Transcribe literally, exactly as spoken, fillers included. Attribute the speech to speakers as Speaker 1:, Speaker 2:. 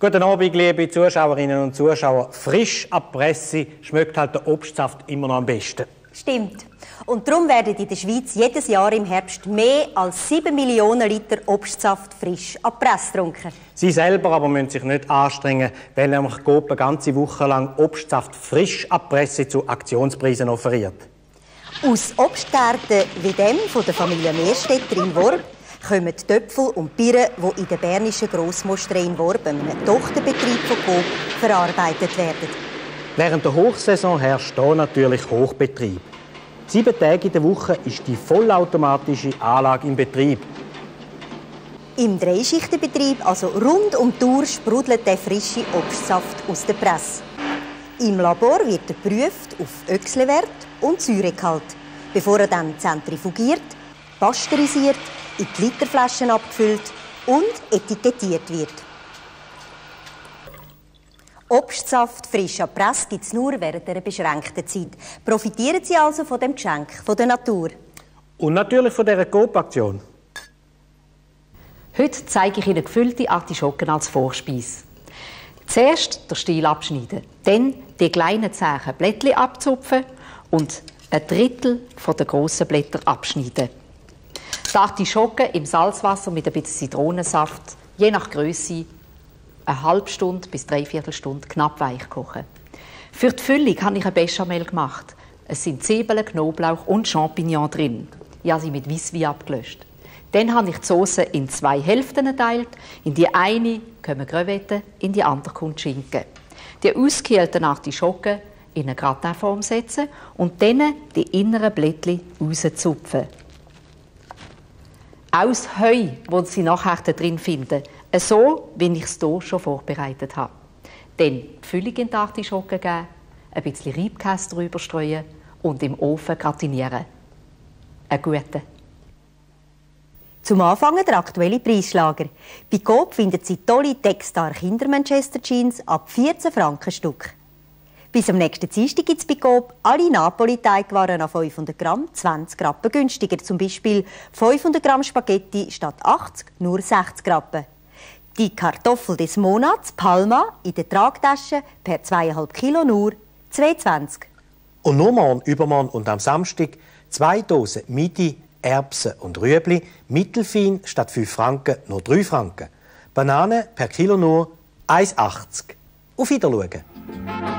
Speaker 1: Guten Abend, liebe Zuschauerinnen und Zuschauer. Frisch ab Presse schmeckt halt der Obstsaft immer noch am besten.
Speaker 2: Stimmt. Und darum werden in der Schweiz jedes Jahr im Herbst mehr als sieben Millionen Liter Obstsaft frisch ab Presse getrunken.
Speaker 1: Sie selber aber müssen sich nicht anstrengen, weil nämlich Coop eine ganze Woche lang Obstsaft frisch ab Presse zu Aktionspreisen offeriert. Aus
Speaker 2: Obstgärten wie dem von der Familie Meerstetter in Worb kommen die Töpfel und Birnen, die in der bernischen Grossmosterei in Worb, einem Tochterbetrieb von Coop, verarbeitet werden.
Speaker 1: Während der Hochsaison herrscht hier natürlich Hochbetrieb. Sieben Tage in der Woche ist die vollautomatische Anlage in Betrieb.
Speaker 2: Im Dreischichtenbetrieb, also rund um die Uhr, sprudelt der frische Obstsaft aus der Presse. Im Labor wird er geprüft auf Öchselwert und Säuregehalt, bevor er dann zentrifugiert, pasteurisiert, in die Literflaschen abgefüllt und etikettiert wird. Obstsaft frisch ab Presse gibt es nur während einer beschränkten Zeit. Profitieren Sie also von dem Geschenk von der Natur?
Speaker 1: Und natürlich von dieser Coop-Aktion.
Speaker 3: Heute zeige ich Ihnen gefüllte Artischocken als Vorspeise. Zuerst den Stiel abschneiden, dann die kleinen zähen Blättchen abzupfen und ein Drittel der grossen Blätter abschneiden. Die Artischocken im Salzwasser mit ein bisschen Zitronensaft, je nach Grösse, eine halbe Stunde bis dreiviertel Stunde knapp weich kochen. Für die Füllung habe ich eine Bechamel gemacht. Es sind Zwiebeln, Knoblauch und Champignons drin. Ich habe sie mit Weisswein abgelöscht. Dann habe ich die Sauce in zwei Hälften geteilt. In die eine kommen Crevetten, in die andere kommt Schinken. Die ausgekielten Artischocken in eine Gratinform setzen und dann die inneren Blättchen rauszupfen. Aus Heu, das Sie nachher drin finden, so wie ich es hier schon vorbereitet habe. Dann die Füllung in die Artischocken geben, ein bisschen Reibkäse drüber streuen und im Ofen gratinieren. Einen guten.
Speaker 2: Zum Anfang der aktuelle Preisschlager. Bei Coop finden Sie tolle Textar Kinder-Manchester Jeans ab vierzehn Franken Stück. Bis am nächsten Dienstag gibt es bei Coop alle Napoli-Teigwaren an fünfhundert Gramm zwanzig Rappen günstiger. Zum Beispiel fünfhundert Gramm Spaghetti statt achtzig nur sechzig Rappen. Die Kartoffel des Monats, Palma, in der Tragtasche per zwei Komma fünf Kilo nur zwei zwanzig.
Speaker 1: Und nur morgen, übermorgen und am Samstag zwei Dosen Midi, Erbsen und Rüebli, mittelfein statt fünf Franken nur drei Franken. Bananen per Kilo nur eins Komma achtzig. Auf Wiedersehen.